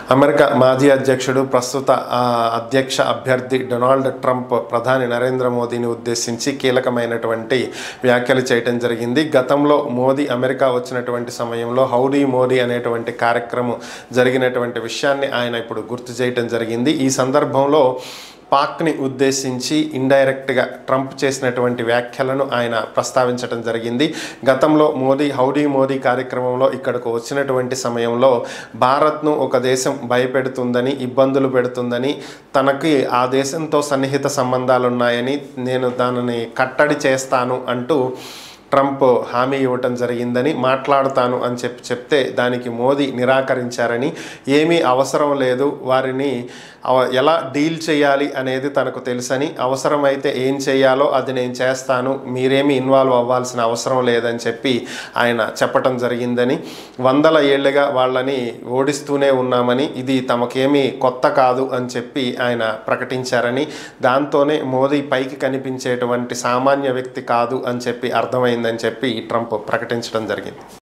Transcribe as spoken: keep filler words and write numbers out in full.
America మాజీ అధ్యక్షుడు ప్రస్తుత అధ్యక్ష అభ్యర్థి డొనాల్డ్ ట్రంప్ ప్రధాని నరేంద్ర మోదీని ఉద్దేశించి కీలకమైనటువంటి వ్యాఖ్యలు చేయడం జరిగింది. గతంలో మోదీ అమెరికా వచ్చినటువంటి సమయంలో హౌడీ మోదీ అనేటువంటి కార్యక్రమం జరిగినటువంటి విషయాన్ని ఆయన ఇప్పుడు గుర్తు చేయడం జరిగింది. ఈ సందర్భంలో పాక్ని ఉద్దేశించి ఇండైరెక్ట్గా ట్రంప్ చేసినటువంటి వ్యాఖ్యలను ఆయన ప్రస్తావించడం జరిగింది. గతంలో మోదీ హౌడీ మోదీ కార్యక్రమంలో ఇక్కడకు వచ్చినటువంటి సమయంలో భారత్ను ఒక దేశం భయపెడుతుందని, ఇబ్బందులు పెడుతుందని, తనకి ఆ దేశంతో సన్నిహిత సంబంధాలు ఉన్నాయని, నేను దానిని కట్టడి చేస్తాను అంటూ ట్రంప్ హామీ ఇవ్వటం జరిగిందని, మాట్లాడతాను అని చెప్పి చెప్తే దానికి మోదీ నిరాకరించారని, ఏమీ అవసరం లేదు, వారిని ఎలా డీల్ చేయాలి అనేది తనకు తెలుసని, అవసరమైతే ఏం చేయాలో అది నేను చేస్తాను, మీరేమీ ఇన్వాల్వ్ అవ్వాల్సిన అవసరం లేదని చెప్పి ఆయన చెప్పటం జరిగిందని, వందల ఏళ్ళుగా వాళ్ళని ఓడిస్తూనే ఉన్నామని, ఇది తమకేమీ కొత్త కాదు అని చెప్పి ఆయన ప్రకటించారని, దాంతోనే మోదీ పైకి కనిపించేటువంటి సామాన్య వ్యక్తి కాదు అని చెప్పి అర్థమైంది అని చెప్పి ట్రంప్ ప్రకటించడం జరిగింది.